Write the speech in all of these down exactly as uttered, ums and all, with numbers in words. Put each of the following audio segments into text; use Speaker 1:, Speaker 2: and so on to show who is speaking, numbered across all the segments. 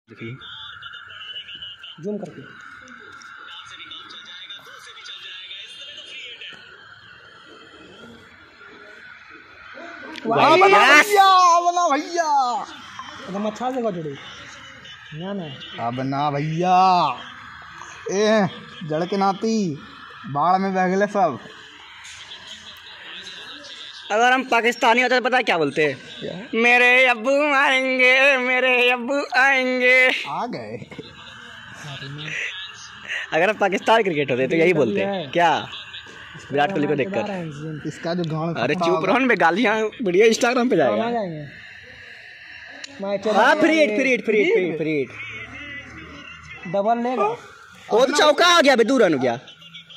Speaker 1: देखिए
Speaker 2: जूम करके
Speaker 1: वाह
Speaker 2: भैया बना भैया एकदम अच्छा जगह जुड़ी ना ना
Speaker 3: अब ना भैया ए जड़ के नाती बाढ़ में बह गए सब।
Speaker 1: अगर हम पाकिस्तानी होते तो पता है क्या बोलते हैं? मेरे अब्बू आएंगे, मेरे अब्बू आएंगे।
Speaker 3: आ गए।
Speaker 1: अगर हम पाकिस्तान क्रिकेट होते तो यही बोलते हैं क्या विराट कोहली को देखकर?
Speaker 3: इसका जो गाँव,
Speaker 1: अरे चुप रहो ना, गालियाँ बढ़िया इंस्टाग्राम पे जाएगा। हाँ free hit free hit free hit free hit free hit
Speaker 2: double लेगा।
Speaker 1: वो तो चौका आ गया, दो रन हो गया।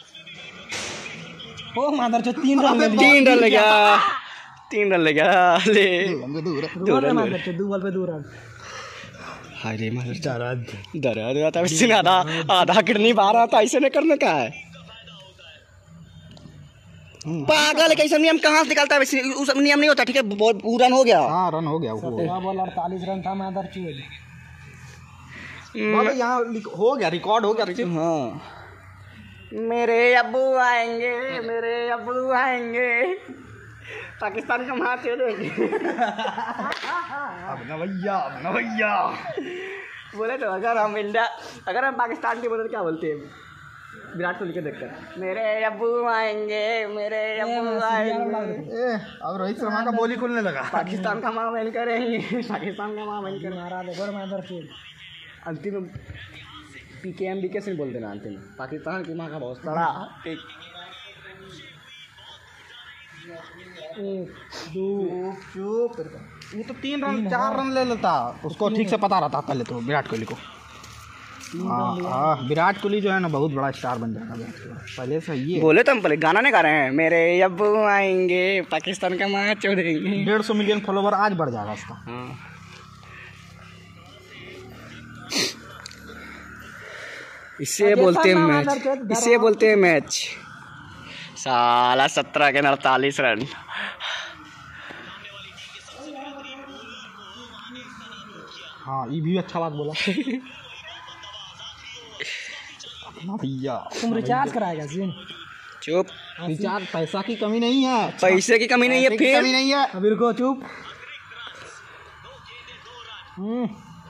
Speaker 2: ओ मादर चो तीन रन ले
Speaker 1: तीन रन ले गया, तीन रन ले गया ले
Speaker 2: दो रन मादर चो दो बॉल पे दो रन।
Speaker 1: हाय रे मादर दर्द दर्द आता है, इसने आधा आधा किडनी बाहर आता, ऐसे नहीं करने का है। पागल कैसा नियम कहाँ से निकलता है? उस नियम नहीं होता। ठीक है रन हो गया।
Speaker 3: हाँ रन हो गया।
Speaker 2: बॉल अड़तालीस रन था मादर चो।
Speaker 3: यहाँ हो गया, रिकॉर्ड हो गया।
Speaker 1: हाँ मेरे अब्बू आएंगे, मेरे अब्बू आएंगे, पाकिस्तान का हाथ छोड़ेंगे।
Speaker 3: अब ना भैया, अब ना भैया
Speaker 1: बोले तो अगर हम इंडिया अगर हम पाकिस्तान के बदले क्या बोलते हैं विराट कोहली को देखकर? मेरे अब्बू आएंगे, मेरे अब्बू आएंगे।
Speaker 3: ए, अब रोहित शर्मा का बोली खुलने लगा।
Speaker 1: पाकिस्तान का माँ बहन करेंगे, पाकिस्तान का माँ बहन करेंगे।
Speaker 2: मारा देखो मादर चो।
Speaker 1: अंतिम पी के एम बी के से बोल देना अंतिम पाकिस्तान की माँ का बहुत सारा। एक
Speaker 2: दो
Speaker 3: चुप। वो तो तीन रन चार रन ले लेता, उसको ठीक से पता रहता पहले तो विराट कोहली को। हाँ विराट कोहली जो है ना बहुत बड़ा स्टार बन जाएगा पहले से। ये
Speaker 1: बोले तो हम पहले गाना नहीं गा रहे हैं, मेरे अब्बू आएंगे, पाकिस्तान का माँ छोड़ेंगे।
Speaker 3: डेढ़ सौ मिलियन फॉलोवर आज बढ़ जाएगा उसका।
Speaker 1: हाँ इसे बोलते हैं मैच, इसे बोलते हैं मैच। साला सत्रह के अड़तालीस रन।
Speaker 3: हाँ ये भी अच्छा बात बोला। अपना भैया
Speaker 2: तुम रिचार्ज कराएगा जी?
Speaker 1: चुप,
Speaker 3: रिचार्ज पैसा की कमी नहीं है,
Speaker 1: पैसे की कमी नहीं है, फिर
Speaker 3: कमी नहीं है।
Speaker 2: अभी रुको चुप। हम्म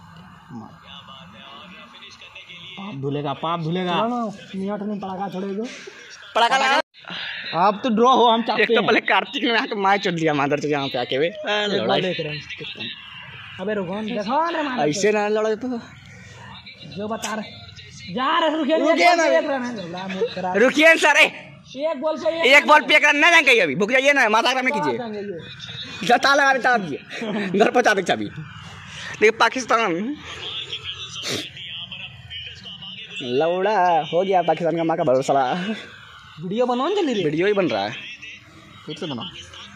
Speaker 3: पाप धुलेगा, पाप धुलेगा।
Speaker 2: मिनट में पड़ाका छोड़ेगा,
Speaker 1: पड़ाका लगा।
Speaker 3: आप तो ड्रॉ हो, हम चाहते
Speaker 1: एक तो पहले कार्तिक ने आके मैच चल दिया मादर से यहाँ पे आके वे लड़ाई।
Speaker 2: अबे रुको देखो रे मादर
Speaker 1: ऐसे ना लड़ा तो
Speaker 2: जो बता रहे जा रहे। रुकिए
Speaker 1: रुकिए ना, रुकिए सर।
Speaker 2: एक बॉल पे
Speaker 1: एक बॉल पे एक रन ना जाएंगे अभी, भुक जाइए ना, माता में कीजिए, जता लगा देता दीजिए, घर पहुँचा दे चाबी। लेकिन पाकिस्तान लौड़ा हो गया, पाकिस्तान का माँ का भरोसा।
Speaker 2: वीडियो बनाओ जल्दी रे।
Speaker 1: वीडियो ही बन रहा है,
Speaker 3: फिर से बनाओ।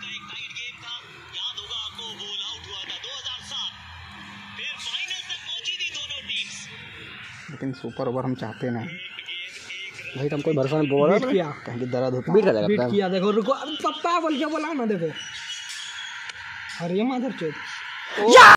Speaker 3: लेकिन सुपर ओवर हम चाहते ना
Speaker 1: भाई, तो हमको भरोसा नहीं बोल
Speaker 2: बीट किया,
Speaker 3: कहीं दर्द होता
Speaker 1: बीट कर
Speaker 2: बीट किया। देखो रुको पप्पा बोल के बोला ना, देखो अरे मादर चोद।